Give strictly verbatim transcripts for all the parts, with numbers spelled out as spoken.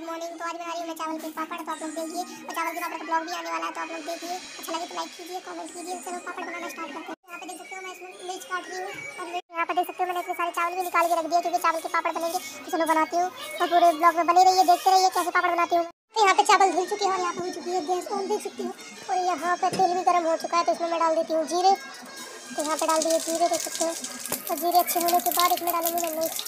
Morning. तो आज बना रही हूँ मैं चावल के पापड़, तो आप लोग देखिए। और चावल के पापड़ का ब्लॉग भी आने वाला है, तो आप लोग देखिए। अच्छा लगे तो लाइक कीजिए, कमेंट कीजिए। चलो पापड़ बनाना स्टार्ट करते हैं। यहाँ पे देख सकते हो मैं इसमें मिर्च काट रही हूँ, और यहाँ पे देख सकते हो मैंने इतने सारे चावल भी निकाल के रख दिए, क्योंकि चावल के पापड़ बनेंगे। तो चलो बनाती हूँ, और पूरे ब्लॉग में बने रहिए, देखते रहिए कैसे पापड़ बनाती हूँ। तो यहाँ पे चावल धुल चुके हैं, और यहाँ पे हो चुकी है गैस ऑन, देख सकती हूँ। और यहाँ पे तेल भी गर्म हो चुका है, तो इसमें मैं डाल देती हूँ जीरे। तो यहाँ पे डाल दिए जीरे, देख सकते हो। और जीरे अच्छे होने के बाद इसमें डालूंगी मैं मिर्च।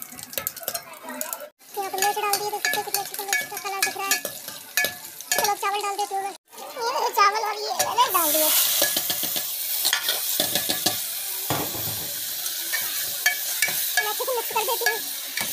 तो यहाँ पे मिर्च डाल दिए, देख सकते हो कितने अच्छे मिर्च का कलर दिख रहा है। चलो चावल डाल देती हूँ मैं। ये चावल और ये मैंने डाल दिए। अच्छे से मिक्स कर देती हूँ।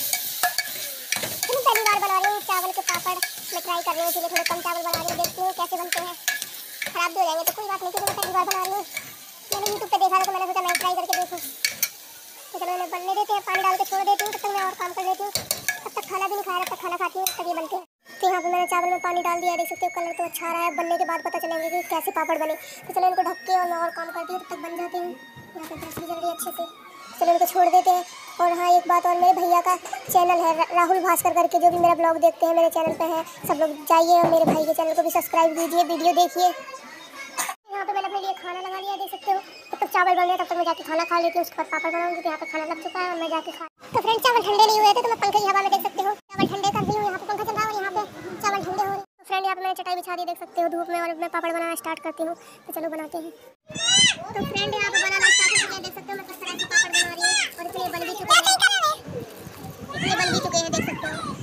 पहली बार बना रही हूँ चावल के पापड़, मैं ट्राई कर रही हूँ, इसलिए थोड़े कम चावल बना रही हूँ, देखती हूँ कैसे बनते हैं। खराब भी हो जाएंगे तो कोई बात नहीं, क्योंकि मैं पहली बार बना रही हूँ। मैंने यूट्यूब पे देखा था, तो मैंने सोचा मैं ट्राई करके देखूँ। तो चलो मैंने बनने देते हैं, पानी डाल के छोड़ देती हूँ, तब तक मैं और काम कर लेती हूँ। तब तक खाना भी नहीं खाया, तब तक खाना खाती हूँ, तब ये बनते हैं। तो यहाँ पे मैंने चावल में पानी डाल दिया, देख सकते हो कलर तो अच्छा आ रहा है। बनने के बाद पता चलेंगे कि कैसे पापड़ बने। तो चलो इनको ढक के और मैं और काम करती हूँ, तब तक बन जाते हैं। यहाँ पे ब्रश भी जल रही है अच्छे से। चलो इनको छोड़ देते हैं। और हाँ एक बात और, मेरे भैया का चैनल है राहुल भास्कर करके, जो भी मेरा ब्लॉग देखते हैं मेरे चैनल पे है। सब लोग जाइए और मेरे भाई के चैनल को भी सब्सक्राइब कीजिए, वीडियो देखिए। यहाँ पे मैंने अपने लिए खाना लगा लिया, देख सकते हो। तब तक चावल बन गया, तब तक मैं जाके खाना खा लेती हूँ, उसके बाद पापड़ बनाऊंगी। तो यहाँ पे खाना लग चुका है, और मैं जाके खा। तो फ्रेंड चावल ठंडे नहीं हुए थे, तो मैं पंखे की हवा में देख सकते हो चावल ठंडे कर रही हूँ। यहाँ पे पंखा चल रहा है, और यहाँ पे चावल ठंडे हो रहे हैं। तो फ्रेंड यहाँ पे मैंने चटाई बिछा दी, देख सकते हो धूप में, और मैं पापड़ बनाना स्टार्ट करती हूँ। तो चलो बनाते हैं। तो फ्रेंड यहाँ पे बनाना स्टार्ट हो गया, देख सकते हो मैं किस तरह से पापड़ बना रही हूँ। और इतने बन भी चुके हैं, इतने बन भी चुके हैं, देख सकते हो।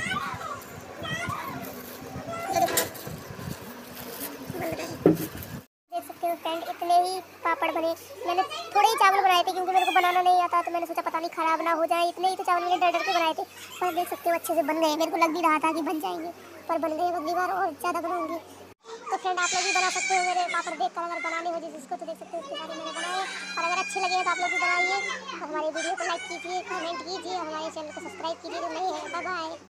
देख सकते हो फ्रेंड, इतने ही पापड़ बने। मैंने थोड़े ही चावल बनाए थे, क्योंकि मेरे को बनाना नहीं आता, तो मैंने सोचा पता नहीं खराब ना हो जाए। इतने ही तो चावल मैंने डर डर के बनाए थे, पर देख सकते हो अच्छे से बन गए। मेरे को लग भी रहा था कि बन जाएंगे, पर बन गए। अगली बार और ज़्यादा बनाऊंगी। तो फ्रेंड आप लोग भी बना सकते हो मेरे पापड़ देख कर, अगर बनाने हो जिसको, तो देख सकते हो इसके सारे मैंने बनाए। और अगर अच्छे लगे तो आप लोग भी बनाइए, और हमारे वीडियो को लाइक कीजिए, कमेंट कीजिए, हमारे चैनल को सब्सक्राइब कीजिए जो नहीं है। Bye bye.